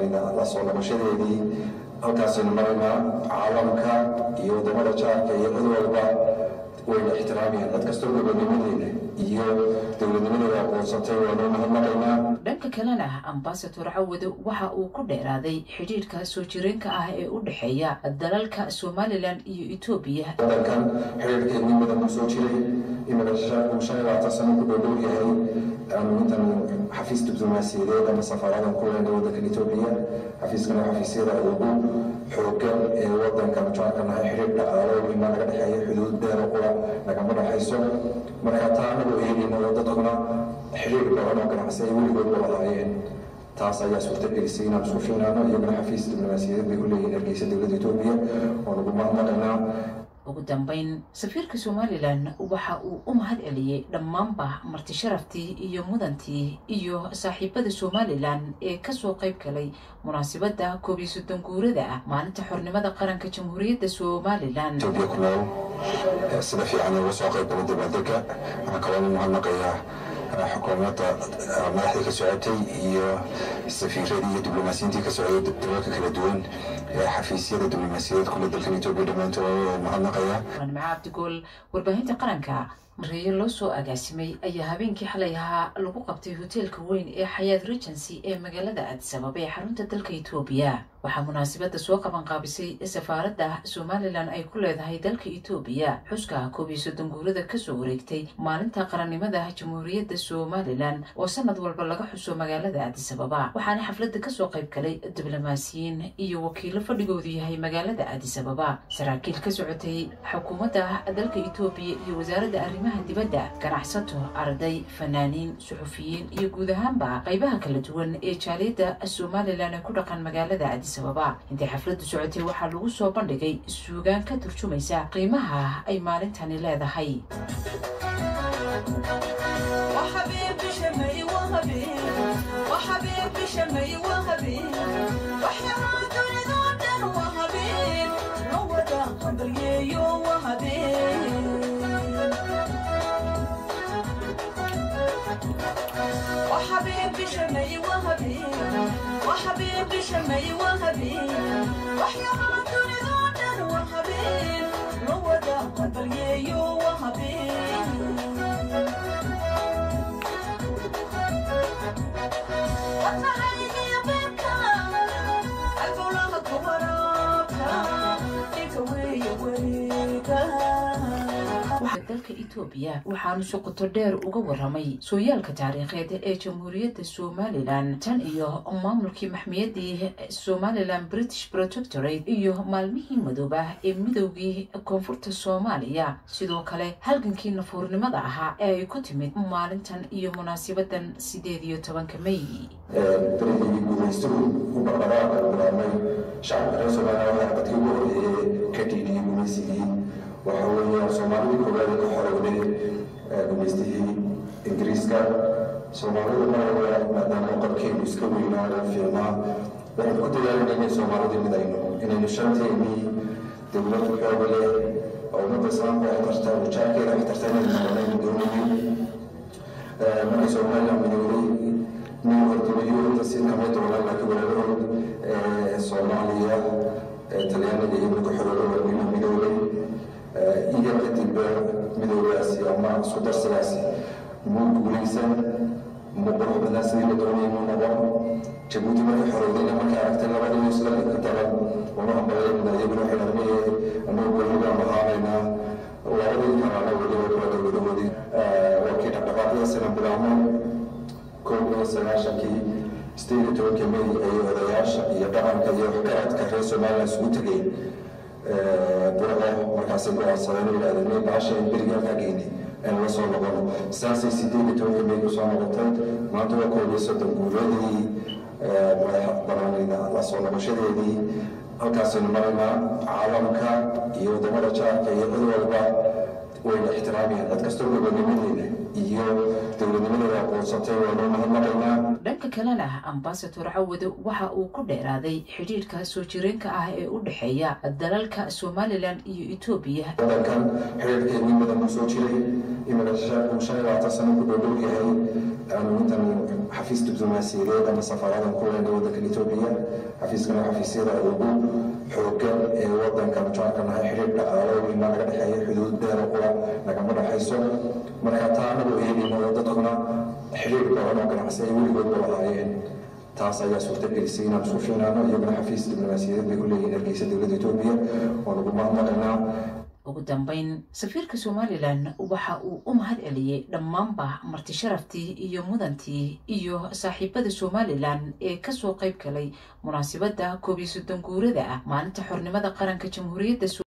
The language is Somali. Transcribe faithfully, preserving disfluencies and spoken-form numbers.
baranayna la soo noqoshadeedii halkaasaynu maraynaa caalamka iyo wadamada jaarka iyo cid walba wayna ixtiraamayaan cid kastoo gobonimadeena iyo dowladnimadeeda aqoonsatay waanu mahadnaqaynaa. dhanka kalena ambasador Cawad waxa uu ku dheeraaday xiriirka soo jireenka ah ee u dhaxeeya dalalka Somaliland iyo Ethiopia. dalkan xiriirkeedii badan ku soo jiray imika shan iyo labaatan sano ku dhow yahay aanu intan xafiis diblomaasiyadeed ama safaaradan ku leenahay waddanka Ethiopia. xafiiskana xafiisyada ugu xooggan ee waddankan jaarka nahay xiriir dhaqaale oo ima naga dhexeeya xuduud dheer oo kula nagama dhaxayso. marka taana oo eegayna dadkuna xiriir badan oo ganacsi ay weligood wadaayeen taas ayaa suurtagelisay inaan isku fiinaano iyaguna xafiis diblomaasiyadeed bay u leeyihiin hargeysa dowladda Ethiopia oo lagu mahadnaqaynaa. ugu dambeyn safiirka Somaliland waxa uu u mahad celiyay dhammaanba marti sharaftii iyo mudantii iyo saaxiibada Somaliland ee ka soo qayb galay munaasabada koob iyo soddon guurada ah maalinta xornimada qaranka Jamhuuriyadda Somaliland. Ethiopia ku nool sida fiican uga soo qayb galay dabaaldega ana kaloo mahadnaqayaa xukuumadda madaxda ka socotay iyo safiiradii iyo diblomaasiyiintii ka socday dalalka kala duwan ee xafiisyada diblomaasiyadeed kula dalkan Ethiopia dhammaantood mahadnaqaya. Maca Abdigool warbaahinta qaranka maryo loo soo agaasimay ayaa habeenkii xalay ahaa lagu qabtay hoteelka weyn ee Xayaat Regency ee magaalada Addis Ababa ee xarunta dalka Ethiopia. waxaa munaasabada soo qaban qaabisay safaaradda Somaliland ay ku leedahay dalka Ethiopia xuska koob iyo soddon guurada ka soo wareegtay maalinta qarannimada Jamhuuriyadda Somaliland oo sanad walba laga xuso magaalada Addis Ababa. waxaana xafladda ka soo qayb galay diblomaasiyiin iyo wakiilo fadhigoodu yahay magaalada Addis Ababa, saraakiil ka socotay xukuumadda dalka Ethiopia iyo wasaaradda arrimaha dibadda, ganacsato, arday, fanaaniin, suxufiyiin iyo guud ahaanba qaybaha kala duwan ee jaaliyadda Somaliland ee ku dhaqan magaalada Addis Ababa. intii xafladdu socotay waxaa lagu soo bandhigay suugaan ka turjumaysa qiimaha ay maalintani leedahay. وحبيبي شمي وهبي وحبيبي شمي وهبي وحياة رضا وهبي روضة قلبي وهبي وتحيي بك البلاد كبرك تكوي وريكا. dalka Ethiopia waxaanu si qoto dheer uga waramay sooyaalka taariikheed ee Jamhuuriyadda Somaliland tan iyo maamulkii maxmiyadii Somaliland British Protectorate iyo maalmihii madooba ee midowgii koonfurta Soomaaliya. sidoo kale halgankii nafuurnimada ahaa ee ay ku timid maalintan iyo munaasabadan sideed iyo tobanka May. بريدي بويسترو وبربراء البرامي شعب رئيس الوزراء حتى يقول كتيدي بويسي وحولي صومالي كلها كحرودي بويسته إنجليزكا صومالي مرة ما دام قد كان يسكوينا فيما وحد كنت يعني إن صومالي مدينه إن نشانتني دولة كابلة أو نبصان وحترتا وشاكر وحترتا من دوني من صومالي من يوري من أرتبيون تسين كمية ولا لكن ولا لون صومالية تليان اللي يملك حلول من مدولي إيجا كتب مدولي آسيا ما صدر سلاسي مو بوليسا مو بروح بالناس اللي دوني مو نظام جبوتي ما في حلول لما كانت تلعب يوصل الكتاب وما هم بغير من يبروح الأرمية أنه بروح مهارنا وعلي كمان ولي ولي ولي ولي وكيت عقبات سنة بالعمر كل سناشكي ستيل توكي مي أي ودياش يبقى كي يحكات كرئيس مال سوتلي برا مركز برا صغير الأدمي بعشر برجع فاجيني أنا وصل لغلو ساسي ستيل توكي مي وصل لغتات ما توا كل يسوع تقولي براني لا وصل لغشري هالكاسين مرنا عالمك يودم رجع كي يقولوا وين احترامي هذا كستر بالنميذج iyo dowladnimada aqoonsatay oo mahadnaqaynaa. dhanka kalena ambasador Cawad waxa uu ku dheeraaday xiriirka soo jireenka ah ee u dhaxeeya dalalka Somaliland iyo Ethiopia. dalkan xiriirkeedii badan ku soo jiray imika shan iyo labaatan sano ku dhow yahay aanu intan xafiis diblomaasiyadeed ama safaaradan ku leenahay waddanka Ethiopia xafiiskana xafiisyada ugu xooggan ee waddanka majaanka nahay xiriir dhaqaale weyna laga dhexeeyo xuduud dheer qura nagama dhexayso marka taa anagu eegayno dadkuna xiriir badan oo ganacsi ay weligoodba lahaayeen taas ayaa suurtagelisay inaan isku fiinaano iyaguna xafiis diblomaasiyadeed bay ku leeyihiin hargeysa dowladda Itoobiya oo lagu mahadnaqaynaa. ugu dambeyn safiirka Somaliland waxa uu u mahad celiyay dhammaanba marti sharaftii iyo mudantii iyo saaxiibada Somaliland ee ka soo qayb galay munaasabadda koob iyo soddon guurada ah maalinta xornimada qaranka Jamhuuriyadda